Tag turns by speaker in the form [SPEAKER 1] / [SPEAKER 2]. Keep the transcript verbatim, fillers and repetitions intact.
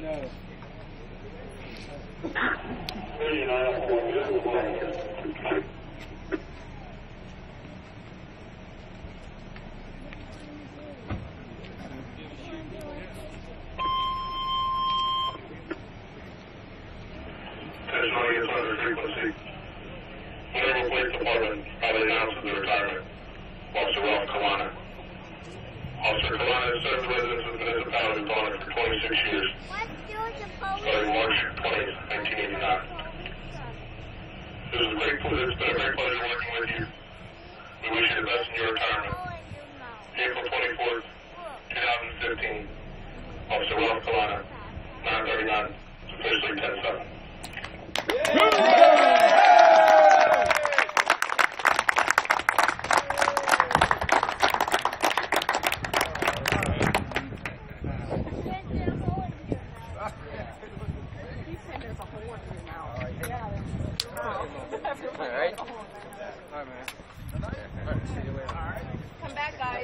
[SPEAKER 1] Frequency. Federal Police Department proudly announces the retirement. Officer Ralph Kalana. Officer Kalana has served residents of the municipality of Bonner for twenty-six years, starting March twentieth, nineteen eighty-nine. It was a great pleasure. It's been a great pleasure working with you. We wish you the best in your retirement. April twenty-fourth, twenty fifteen. Officer Ralph Kalana, nine thirty-nine. It's officially ten seven.
[SPEAKER 2] All right.